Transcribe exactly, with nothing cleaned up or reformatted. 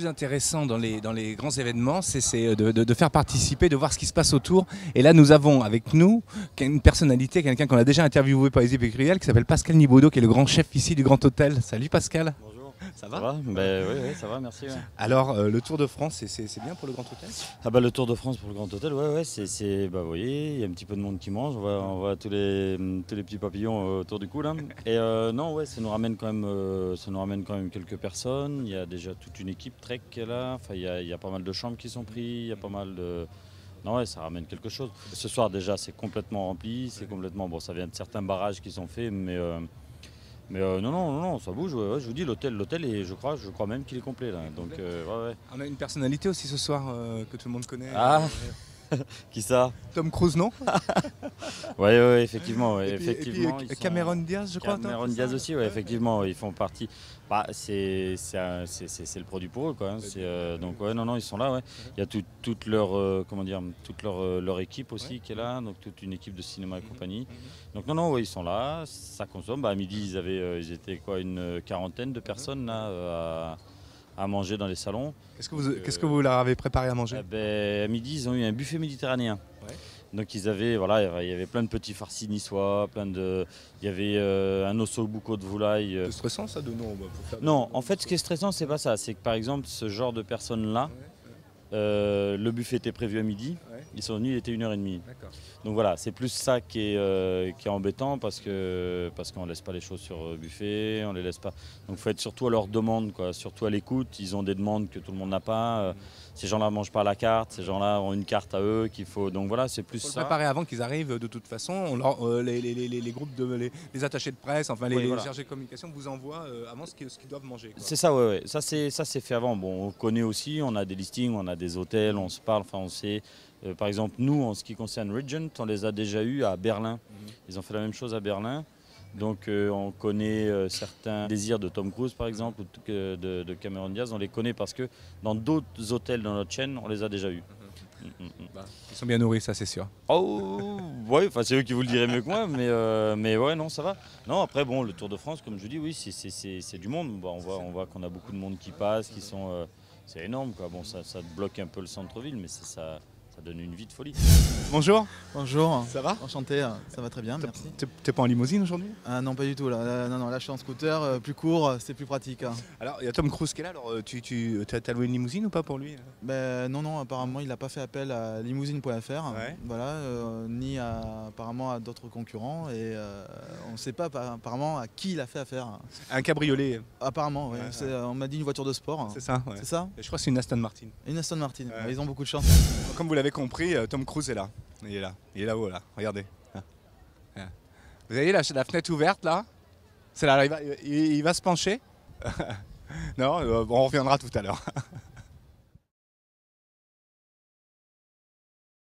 plus intéressant dans les, dans les grands événements, c'est de, de, de faire participer, de voir ce qui se passe autour. Et là, nous avons avec nous une personnalité, quelqu'un qu'on a déjà interviewé par les Épicuriales, qui s'appelle Pascal Nibaudot, qui est le grand chef ici du Grand Hôtel. Salut Pascal. Bonjour. Ça va, ça va ben, oui, oui, ça va, merci. Ouais. Alors, euh, le Tour de France, c'est bien pour le Grand Hôtel? Ah bah, le Tour de France pour le Grand Hôtel, ouais, ouais, c'est, bah, vous voyez, il y a un petit peu de monde qui mange, on voit, on voit tous, les, tous les petits papillons autour du cou là. Et euh, non, ouais, ça nous ramène quand même, euh, ça nous ramène quand même quelques personnes. Il y a déjà toute une équipe Trek qui est là. Enfin, il y a, il y a pas mal de chambres qui sont prises, il y a pas mal de. Non, ouais, ça ramène quelque chose. Ce soir déjà, c'est complètement rempli, c'est complètement bon. Ça vient de certains barrages qui sont faits, mais. Euh, Mais euh, non, non, non, non, ça bouge, ouais, ouais, je vous dis, l'hôtel, l'hôtel, et je crois, je crois même qu'il est complet là. Donc, euh, ouais, ouais. On a une personnalité aussi ce soir euh, que tout le monde connaît. Ah qui ça? Tom Cruise, non? Oui, ouais, ouais, effectivement. Ouais, et puis, effectivement et puis, Cameron Diaz, je crois. Cameron Diaz aussi, ouais, effectivement, ouais, ils font partie. Bah, c'est le produit pour eux, quoi. Hein. Euh, donc, ouais, non, non, ils sont là, ouais. Il y a tout, toute leur, euh, comment dire, toute leur, euh, leur équipe aussi ouais. qui est là, donc toute une équipe de cinéma et compagnie. Donc, non, non, ouais, ils sont là, ça consomme. Bah, à midi, ils avaient, euh, ils étaient quoi, une quarantaine de personnes là. Euh, à, à manger dans les salons. Qu'est-ce que vous, euh, qu'est-ce que vous leur avez préparé à manger? eh ben, à midi, ils ont eu un buffet méditerranéen. Ouais. Donc ils avaient, voilà, il y avait plein de petits farcis niçois, plein de, il y avait euh, un ossobuco de volaille. C'est stressant ça de non pour faire Non, en fait, ce qui est stressant, c'est pas ça. C'est que par exemple, ce genre de personnes-là, ouais, ouais. euh, le buffet était prévu à midi. Ouais. Ils sont venus, il était une heure trente. Donc voilà, c'est plus ça qui est, euh, qui est embêtant parce que parce qu'on laisse pas les choses sur le buffet, on les laisse pas. Donc il faut être surtout à leur demande, quoi, surtout à l'écoute. Ils ont des demandes que tout le monde n'a pas. Mmh. Ces gens-là ne mangent pas à la carte, ces gens-là ont une carte à eux qu'il faut. Donc voilà, c'est plus faut ça. Le préparer avant qu'ils arrivent de toute façon. On leur, euh, les, les, les, les groupes, de, les, les attachés de presse, enfin les, oui, voilà. les chargés de communication vous envoient euh, avant ce qu'ils qu doivent manger. C'est ça, ouais, ouais. Ça c'est ça c'est fait avant. Bon, on connaît aussi, on a des listings, on a des hôtels, on se parle, enfin on sait. Euh, par exemple, nous, en ce qui concerne Regent, on les a déjà eus à Berlin. Mmh. Ils ont fait la même chose à Berlin. Donc euh, on connaît euh, certains désirs de Tom Cruise, par exemple, ou de, de, de Cameron Diaz. On les connaît parce que dans d'autres hôtels dans notre chaîne, on les a déjà eus. Mmh. Mmh, mmh. Bah, ils sont bien nourris, ça c'est sûr. Oh, ouais, c'est eux qui vous le diraient mieux que moi, mais, euh, mais ouais, non, ça va. Non, après, bon, le Tour de France, comme je dis, oui, c'est du monde. Bon, on voit, on voit qu'on a beaucoup de monde qui passe, qui sont... Euh, c'est énorme, quoi. Bon, ça, ça bloque un peu le centre-ville, mais ça... Ça donne une vie de folie. Bonjour. Bonjour. Ça va? Enchanté, ça va très bien, merci. T'es pas en limousine aujourd'hui? Ah non, pas du tout. Là, là, non, non, là je suis en scooter, euh, plus court, c'est plus pratique. Hein. Alors, il y a Tom Cruise qui est là, alors tu, tu as loué une limousine ou pas pour lui? Ben, non, non, apparemment il n'a pas fait appel à limousine point F R, ouais. Voilà, euh, ni à, apparemment à d'autres concurrents, et euh, on ne sait pas apparemment à qui il a fait affaire. Un cabriolet? Apparemment, oui. Ouais, ouais. On m'a dit une voiture de sport. C'est ça, ouais. C'est ça? Et je crois que c'est une Aston Martin. Une Aston Martin, ouais. Ils ont beaucoup de chance. Comme vous l'avez compris, Tom Cruise est là. Il est là. Il est là-haut, là. Regardez. Vous voyez la, la fenêtre ouverte, là? C'est là, il va, il, il va se pencher. Non, euh, bon, on reviendra tout à l'heure.